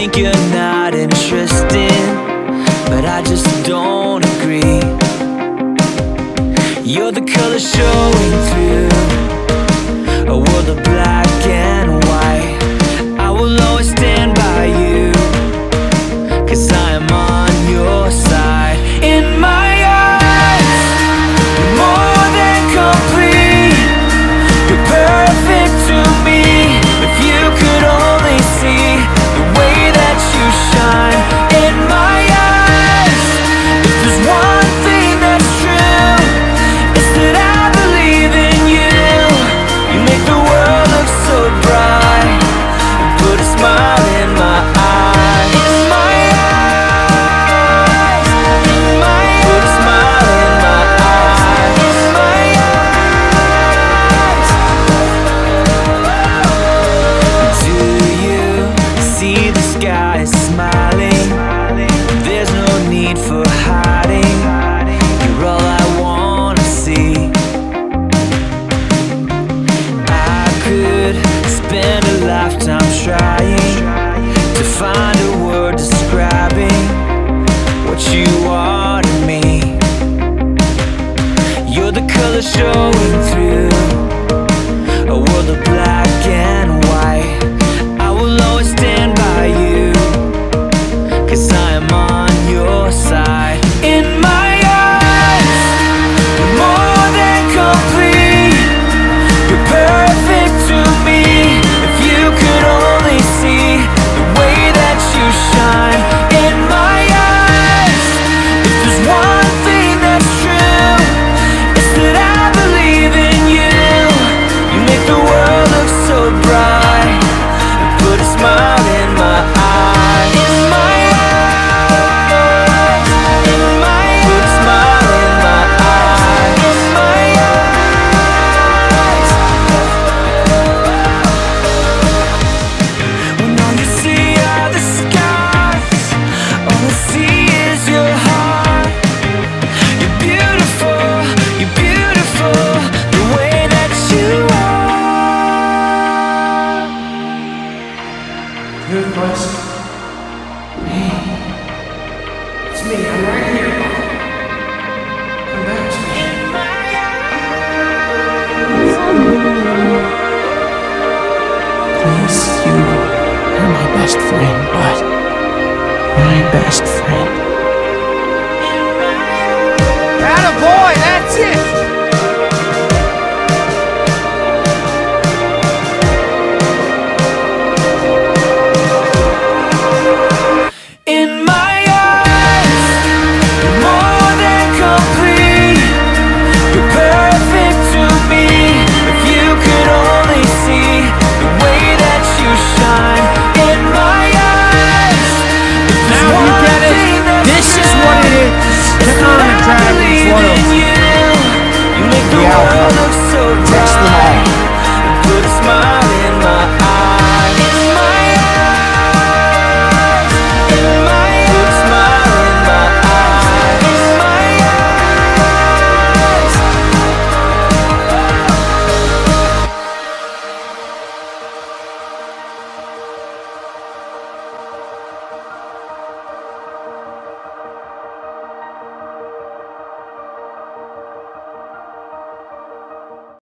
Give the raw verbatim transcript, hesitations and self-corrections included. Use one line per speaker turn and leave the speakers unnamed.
think you're not interested, but I just don't agree. You're the color showing through a world of black and white. I will always stand by you, 'cause I am on your side. In my eyes, you're more than complete. You're perfect to me. If you could only see the way that you shine. In my eyes, if there's one thing that's true, it's that I believe in you. You make the world look so bright and put a smile in my eyes. In my eyes, in my eyes, put a smile in my eyes. In my eyes. Do you see the sky is smiling? There's no need for hiding. You're all I wanna see. I could spend a lifetime trying to find a word describing what you are to me. You're the color showing through a world of black and white. I will always stand by you, 'cause I am on your side. In my eyes, you're more than complete. You're perfect to me. If you could only see the way that you shine. In my eyes, if there's one thing that's true, it's that I believe in you. You make the world look so bright and put a smile in my eyes. In my eyes, in my eyes, put a smile in my eyes. In my eyes, when all you see are the skies, all I see is your heart. You're beautiful, you're beautiful, the way that you are.
Toothless. Me. It's me, I'm right here. Come back to me. Please, you are my best friend, but my best friend